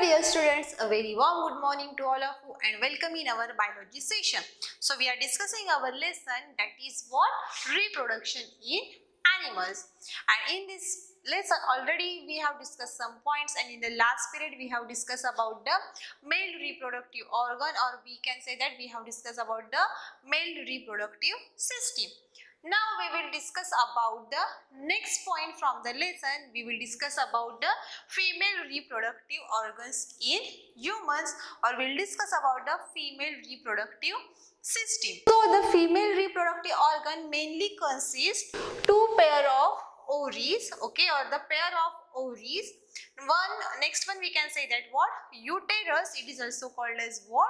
dear students, a very warm good morning to all of you and welcome in our biology session. So we are discussing our lesson, that is what? Reproduction in animals. And in this lesson already we have discussed some points, and in the last period we have discussed about the male reproductive organ, or we can say that we have discussed about the male reproductive system. Now we will discuss about the next point from the lesson. We will discuss about the female reproductive organs in humans, or we will discuss about the female reproductive system. So the female reproductive organ mainly consists two pair of ovaries, okay, or the pair of ovaries. Next one we can say that what? Uterus. It is also called as what?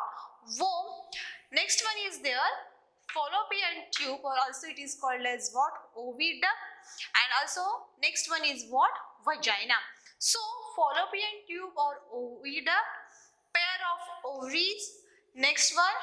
Womb. Next one is there fallopian tube, or also it is called as what? Oviduct. And also next one is what? Vagina. So fallopian tube or oviduct, pair of ovaries, next one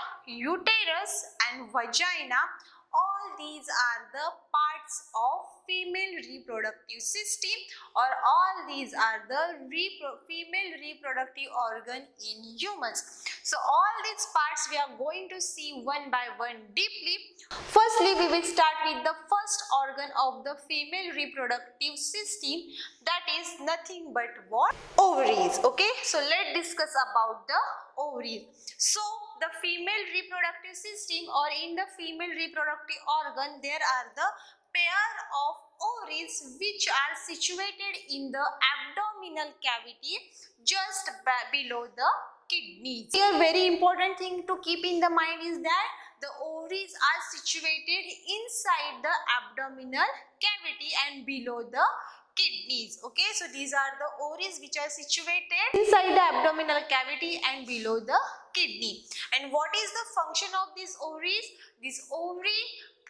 uterus and vagina. All these are the parts of female reproductive system, or all these are the female reproductive organ in humans. So all these parts we are going to see one by one deeply. Firstly, we will start with the first organ of the female reproductive system, that is nothing but what? Ovaries. Okay, so let's discuss about the ovaries. So the female reproductive system, or in the female reproductive organ, there are the pair of ovaries which are situated in the abdominal cavity just below the kidneys. Here very important thing to keep in the mind is that the ovaries are situated inside the abdominal cavity and below the kidneys. Okay, so these are the ovaries which are situated inside the abdominal cavity and below the kidney. And what is the function of these ovaries? This ovary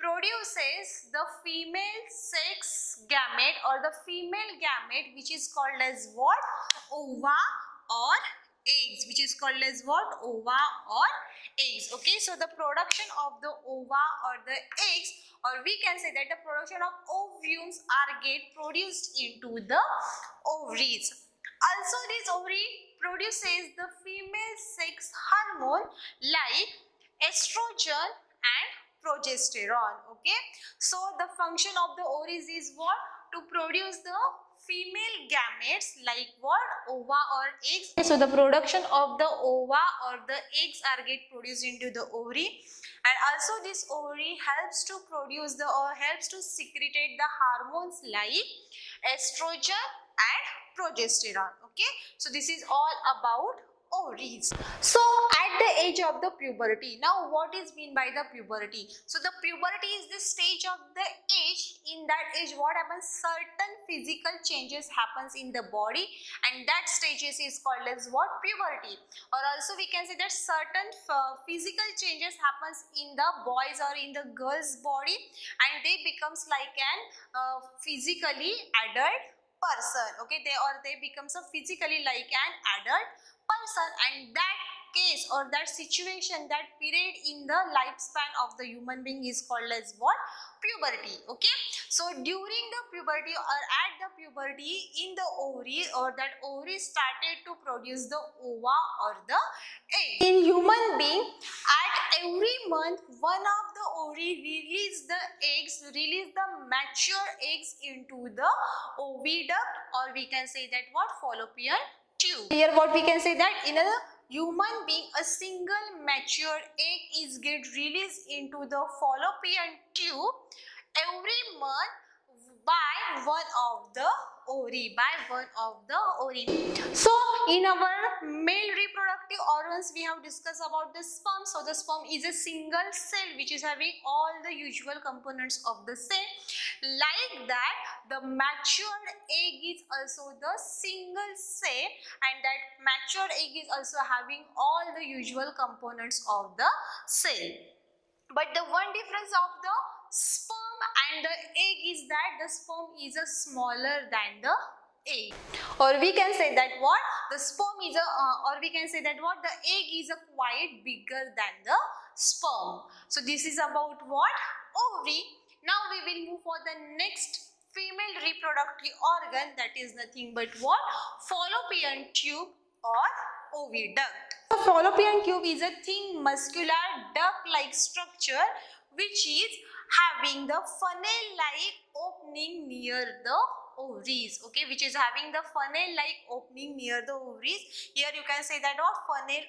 produces the female sex gamete, or the female gamete, which is called as what? Ova or eggs, which is called as what? Ova or eggs. Okay, so the production of the ova or the eggs, or we can say that the production of ovumes are get produced into the ovaries. Also this ovary produces the female sex hormone like estrogen and progesterone. Okay, so the function of the ovaries is what? To produce the female gametes like what? Ova or eggs. So the production of the ova or the eggs are get produced into the ovary, and also this ovary helps to produce the, or helps to secrete the hormones like estrogen and progesterone. Okay, so this is all about ovaries. So at the age of the puberty, now what is mean by the puberty? So the puberty is the stage of the age. In that age what happens? Certain physical changes happens in the body, and that stages is called as what? Puberty. Or also we can say that certain physical changes happens in the boys or in the girls body, and they becomes like an physically adult person. Okay, they becomes a physically like an adult person, and that case or that situation, that period in the lifespan of the human being is called as what? Puberty. Okay, so during the puberty or at the puberty, in the ovary or that ovary started to produce the ova or the egg. In human being, at every month one of the ovary release the eggs, release the mature eggs into the oviduct, or we can say that what? Fallopian tube. Here what we can say that in a human being, a single mature egg is get released into the fallopian tube every month by one of the ovary, So in our male reproductive organs we have discussed about the sperm. So the sperm is a single cell which is having all the usual components of the cell. Like that, the matured egg is also the single cell, and that matured egg is also having all the usual components of the cell. But the one difference of the sperm and the egg is that the sperm is a smaller than the egg, or we can say that what? The sperm is a or we can say that what? The egg is a quite bigger than the sperm. So this is about what? Ovary. Now we will move for the next female reproductive organ, that is nothing but what? Fallopian tube or oviduct. The fallopian tube is a thin muscular duct-like structure which is having the funnel-like opening near the ovaries. Okay, which is having the funnel-like opening near the ovaries. Here you can say that funnel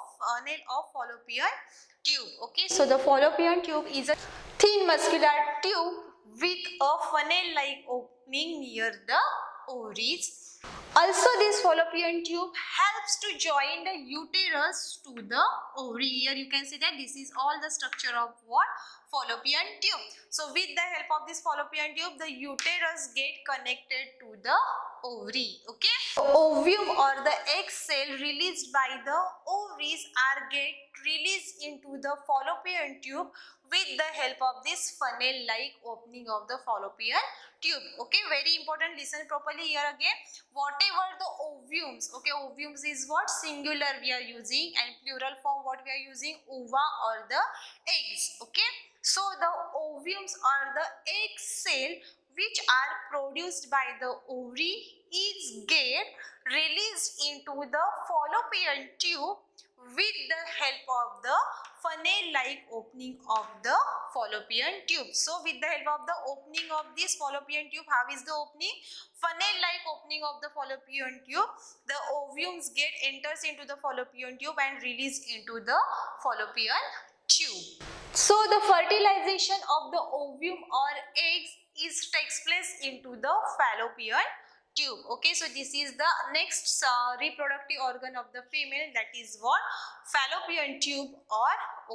of fallopian tube. Okay, so the fallopian tube is a thin muscular tube with a funnel-like opening near the ovaries. Also, this fallopian tube helps to join the uterus to the ovary. Here you can see that this is all the structure of what? Fallopian tube. So with the help of this fallopian tube, the uterus get connected to the ovary. Okay. The ovum or the egg cell released by the ovaries are get released into the fallopian tube with the help of this funnel-like opening of the fallopian tube. Okay, very important. Listen properly here again. Whatever the ovums, okay, ovums is what? Singular we are using, and plural form what we are using? Ova or the eggs. Okay, so the ovums or the egg cell which are produced by the ovary is get released into the fallopian tube with the help of the funnel-like opening of the fallopian tube. So with the help of the opening of this fallopian tube, how is the opening? Funnel-like opening of the fallopian tube. The ovums get enters into the fallopian tube and released into the fallopian tube. So the fertilization of the ovum or eggs takes place into the fallopian tube. Okay, so this is the next reproductive organ of the female, that is what? Fallopian tube or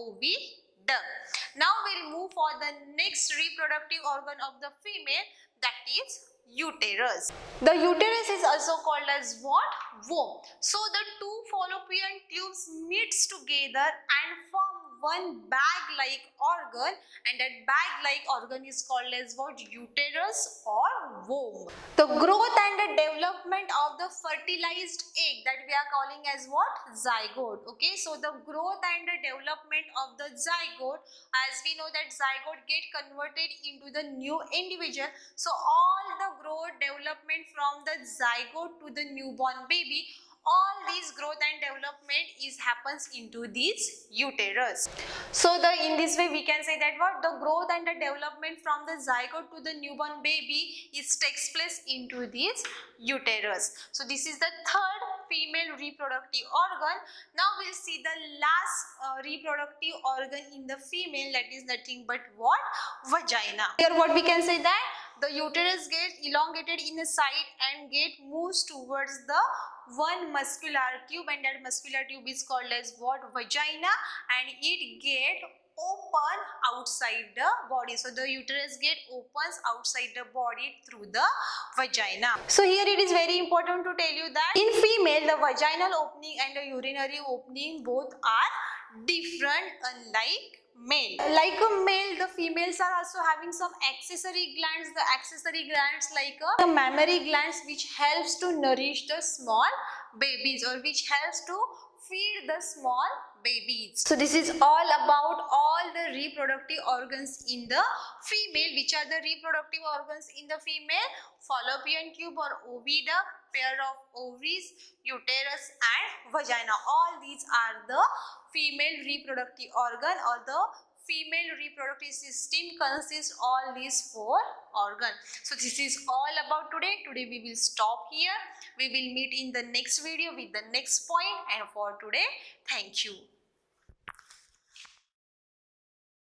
oviduct. Now we'll move for the next reproductive organ of the female, that is uterus. The uterus is also called as what? Womb. So the two fallopian tubes meets together and form one bag-like organ, and that bag-like organ is called as what? Uterus or womb. The growth and the development of the fertilized egg, that we are calling as what? Zygote. Okay, so the growth and the development of the zygote, as we know that zygote get converted into the new individual. So all the growth development from the zygote to the newborn baby, all these growth and development happens into this uterus. So in this way we can say that what? The growth and the development from the zygote to the newborn baby takes place into this uterus. So this is the third female reproductive organ. Now we'll see the last reproductive organ in the female, that is nothing but what? Vagina. Here what we can say that the uterus gets elongated in the side and moves towards the one muscular tube, and that muscular tube is called as what? Vagina, and it get open outside the body. So the uterus opens outside the body through the vagina. So here it is very important to tell you that in female the vaginal opening and the urinary opening both are different, unlike male. Like a male, the females are also having some accessory glands. The accessory glands like the mammary glands, which helps to nourish the small babies, or which helps to feed the small babies. So this is all about all the reproductive organs in the female. Which are the reproductive organs in the female? Fallopian tube or oviduct, pair of ovaries, uterus and vagina. All these are the female reproductive organ, or the female reproductive system consists all these four organs. So this is all about today. Today we will stop here. We will meet in the next video with the next point, and for today, thank you.